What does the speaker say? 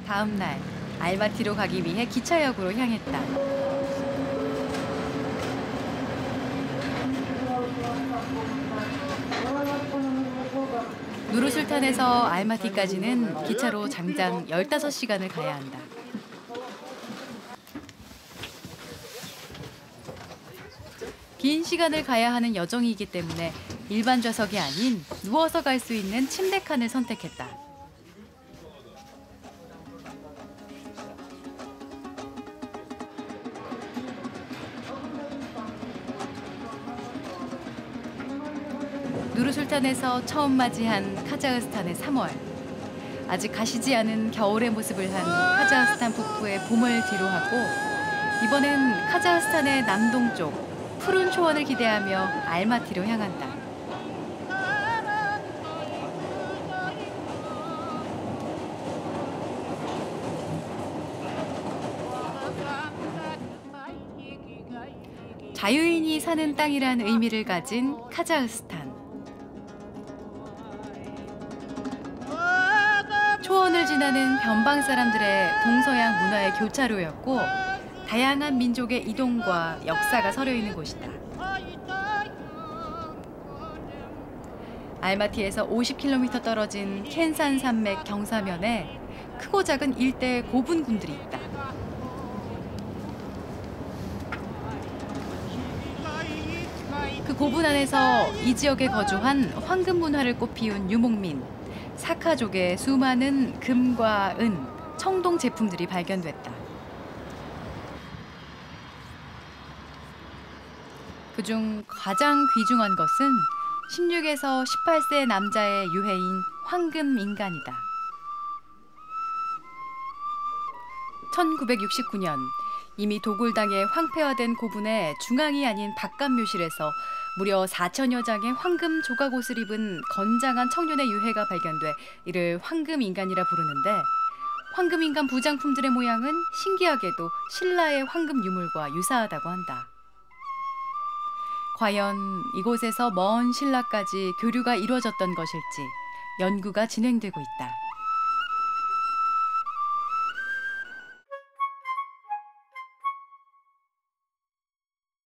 다음 날 알마티로 가기 위해 기차역으로 향했다. 누르술탄에서 알마티까지는 기차로 장장 15시간을 가야 한다. 긴 시간을 가야 하는 여정이기 때문에 일반 좌석이 아닌 누워서 갈 수 있는 침대 칸을 선택했다. 누르술탄에서 처음 맞이한 카자흐스탄의 3월. 아직 가시지 않은 겨울의 모습을 한 카자흐스탄 북부의 봄을 뒤로하고 이번엔 카자흐스탄의 남동쪽 푸른 초원을 기대하며 알마티로 향한다. 자유인이 사는 땅이란 의미를 가진 카자흐스탄. 초원을 지나는 변방 사람들의 동서양 문화의 교차로였고 다양한 민족의 이동과 역사가 서려 있는 곳이다. 알마티에서 50km 떨어진 켄산 산맥 경사면에 크고 작은 일대 고분군들이 있다. 그 고분 안에서 이 지역에 거주한 황금 문화를 꽃피운 유목민, 사카족의 수많은 금과 은, 청동 제품들이 발견됐다. 그중 가장 귀중한 것은 16에서 18세 남자의 유해인 황금 인간이다. 1969년 이미 도굴당해 황폐화된 고분의 중앙이 아닌 바깥묘실에서 무려 4천여 장의 황금 조각옷을 입은 건장한 청년의 유해가 발견돼 이를 황금 인간이라 부르는데 황금 인간 부장품들의 모양은 신기하게도 신라의 황금 유물과 유사하다고 한다. 과연 이곳에서 먼 신라까지 교류가 이루어졌던 것일지 연구가 진행되고 있다.